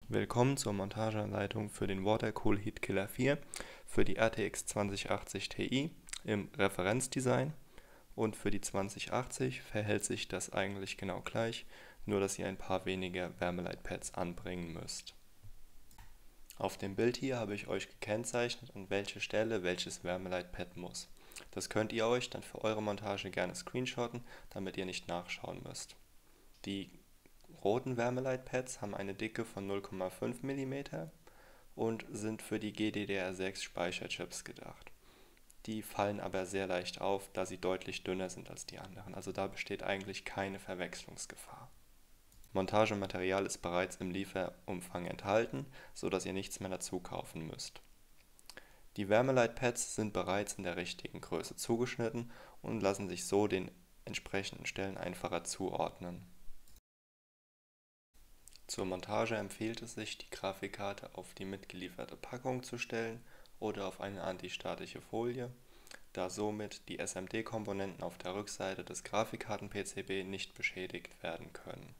Willkommen zur Montageanleitung für den Watercool Heatkiller 4 für die RTX 2080 Ti im Referenzdesign, und für die 2080 verhält sich das eigentlich genau gleich, nur dass ihr ein paar weniger Wärmeleitpads anbringen müsst. Auf dem Bild hier habe ich euch gekennzeichnet, an welche Stelle welches Wärmeleitpad muss. Das könnt ihr euch dann für eure Montage gerne screenshotten, damit ihr nicht nachschauen müsst. Die roten Wärmeleitpads haben eine Dicke von 0,5 mm und sind für die GDDR6 Speicherchips gedacht. Die fallen aber sehr leicht auf, da sie deutlich dünner sind als die anderen, also da besteht eigentlich keine Verwechslungsgefahr. Montagematerial ist bereits im Lieferumfang enthalten, so dass ihr nichts mehr dazu kaufen müsst. Die Wärmeleitpads sind bereits in der richtigen Größe zugeschnitten und lassen sich so den entsprechenden Stellen einfacher zuordnen. Zur Montage empfiehlt es sich, die Grafikkarte auf die mitgelieferte Packung zu stellen oder auf eine antistatische Folie, da somit die SMD-Komponenten auf der Rückseite des Grafikkarten-PCB nicht beschädigt werden können.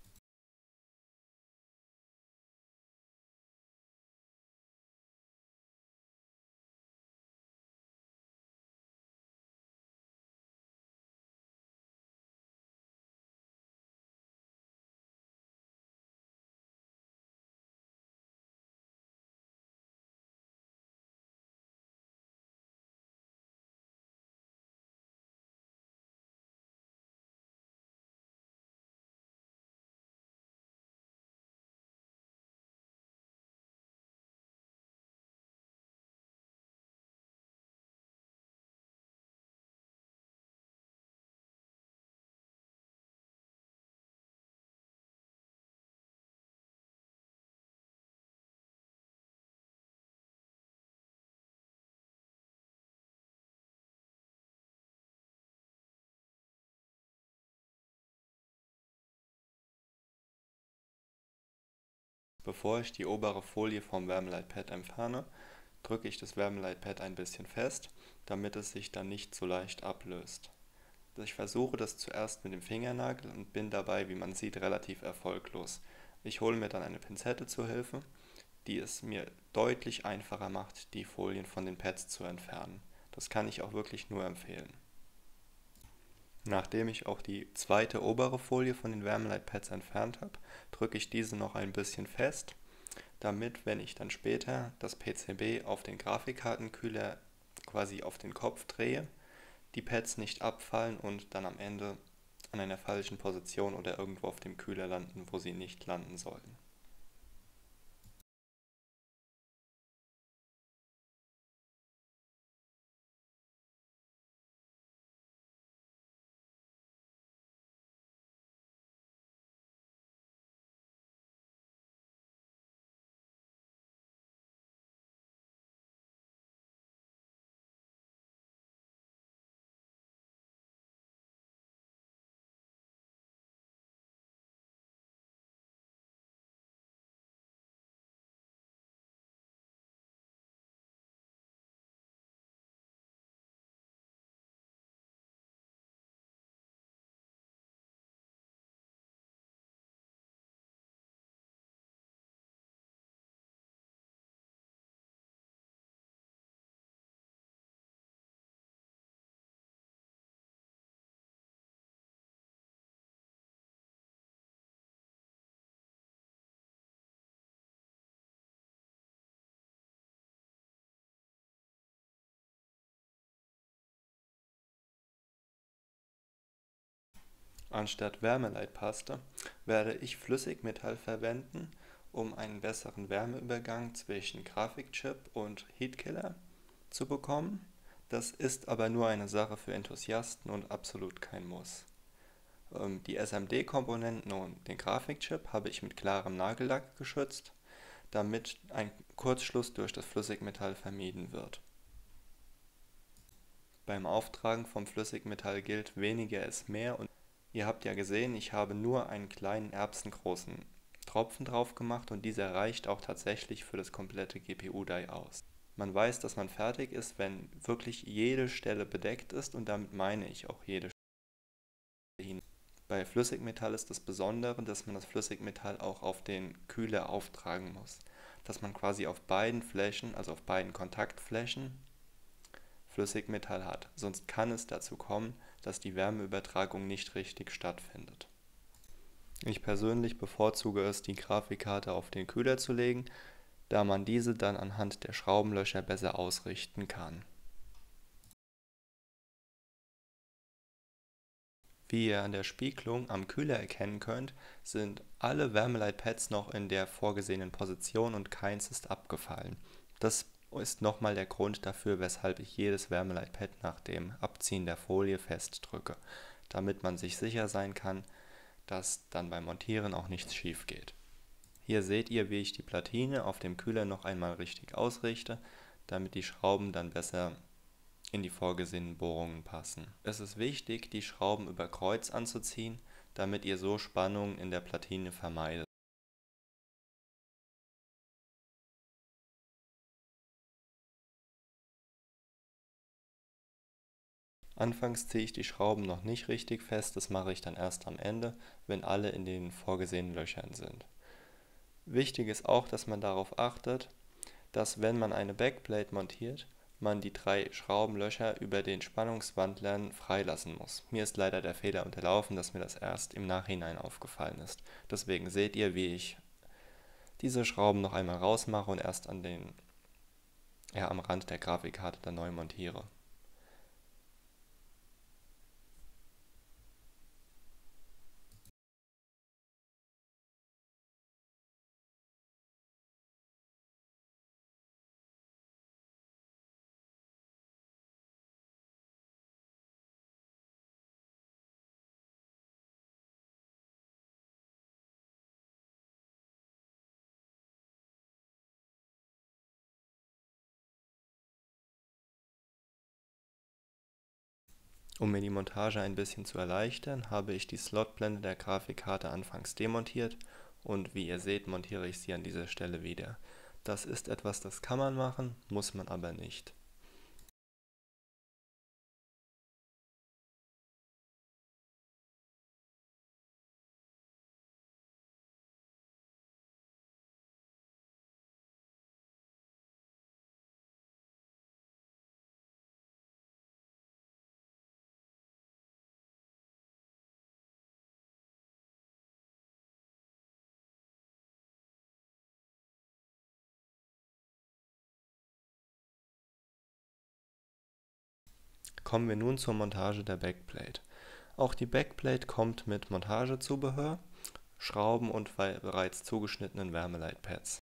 Bevor ich die obere Folie vom Wärmeleitpad entferne, drücke ich das Wärmeleitpad ein bisschen fest, damit es sich dann nicht so leicht ablöst. Ich versuche das zuerst mit dem Fingernagel und bin dabei, wie man sieht, relativ erfolglos. Ich hole mir dann eine Pinzette zur Hilfe, die es mir deutlich einfacher macht, die Folien von den Pads zu entfernen. Das kann ich auch wirklich nur empfehlen. Nachdem ich auch die zweite obere Folie von den Wärmeleitpads entfernt habe, drücke ich diese noch ein bisschen fest, damit, wenn ich dann später das PCB auf den Grafikkartenkühler quasi auf den Kopf drehe, die Pads nicht abfallen und dann am Ende an einer falschen Position oder irgendwo auf dem Kühler landen, wo sie nicht landen sollten. Anstatt Wärmeleitpaste werde ich Flüssigmetall verwenden, um einen besseren Wärmeübergang zwischen Grafikchip und Heatkiller zu bekommen. Das ist aber nur eine Sache für Enthusiasten und absolut kein Muss. Die SMD-Komponenten und den Grafikchip habe ich mit klarem Nagellack geschützt, damit ein Kurzschluss durch das Flüssigmetall vermieden wird. Beim Auftragen vom Flüssigmetall gilt: weniger ist mehr, und ihr habt ja gesehen, ich habe nur einen kleinen erbsengroßen Tropfen drauf gemacht und dieser reicht auch tatsächlich für das komplette GPU-Die aus. Man weiß, dass man fertig ist, wenn wirklich jede Stelle bedeckt ist, und damit meine ich auch jede Stelle. Bei Flüssigmetall ist das Besondere, dass man das Flüssigmetall auch auf den Kühler auftragen muss. Dass man quasi auf beiden Flächen, also auf beiden Kontaktflächen, Flüssigmetall hat. Sonst kann es dazu kommen, dass die Wärmeübertragung nicht richtig stattfindet. Ich persönlich bevorzuge es, die Grafikkarte auf den Kühler zu legen, da man diese dann anhand der Schraubenlöcher besser ausrichten kann. Wie ihr an der Spiegelung am Kühler erkennen könnt, sind alle Wärmeleitpads noch in der vorgesehenen Position und keins ist abgefallen. Das ist nochmal der Grund dafür, weshalb ich jedes Wärmeleitpad nach dem Abziehen der Folie festdrücke, damit man sich sicher sein kann, dass dann beim Montieren auch nichts schief geht. Hier seht ihr, wie ich die Platine auf dem Kühler noch einmal richtig ausrichte, damit die Schrauben dann besser in die vorgesehenen Bohrungen passen. Es ist wichtig, die Schrauben über Kreuz anzuziehen, damit ihr so Spannungen in der Platine vermeidet. Anfangs ziehe ich die Schrauben noch nicht richtig fest, das mache ich dann erst am Ende, wenn alle in den vorgesehenen Löchern sind. Wichtig ist auch, dass man darauf achtet, dass wenn man eine Backplate montiert, man die 3 Schraubenlöcher über den Spannungswandlern freilassen muss. Mir ist leider der Fehler unterlaufen, dass mir das erst im Nachhinein aufgefallen ist. Deswegen seht ihr, wie ich diese Schrauben noch einmal rausmache und erst am Rand der Grafikkarte dann neu montiere. Um mir die Montage ein bisschen zu erleichtern, habe ich die Slotblende der Grafikkarte anfangs demontiert und wie ihr seht, montiere ich sie an dieser Stelle wieder. Das ist etwas, das kann man machen, muss man aber nicht. Kommen wir nun zur Montage der Backplate. Auch die Backplate kommt mit Montagezubehör, Schrauben und bereits zugeschnittenen Wärmeleitpads.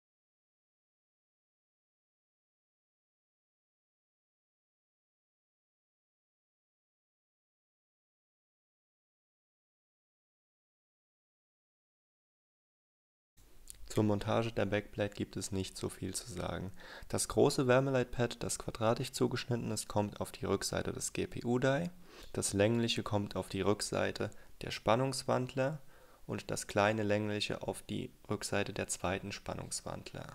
Zur Montage der Backplate gibt es nicht so viel zu sagen. Das große Wärmeleitpad, das quadratisch zugeschnitten ist, kommt auf die Rückseite des GPU-Die, das längliche kommt auf die Rückseite der Spannungswandler und das kleine längliche auf die Rückseite der zweiten Spannungswandler.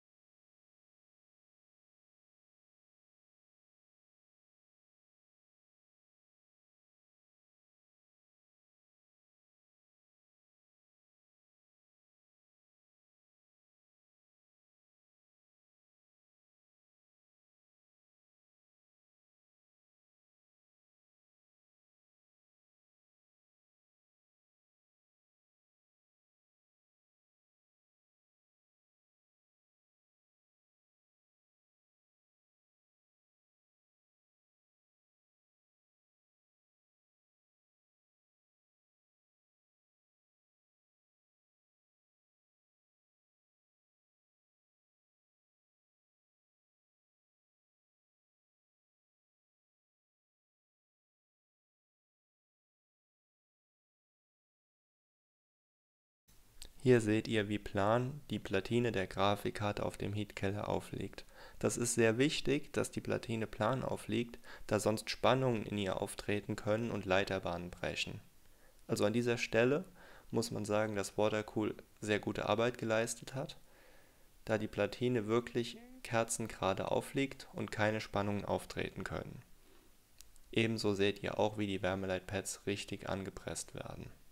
Hier seht ihr, wie plan die Platine der Grafikkarte auf dem Heatkeller aufliegt. Das ist sehr wichtig, dass die Platine plan aufliegt, da sonst Spannungen in ihr auftreten können und Leiterbahnen brechen. Also an dieser Stelle muss man sagen, dass Watercool sehr gute Arbeit geleistet hat, da die Platine wirklich kerzengerade aufliegt und keine Spannungen auftreten können. Ebenso seht ihr auch, wie die Wärmeleitpads richtig angepresst werden.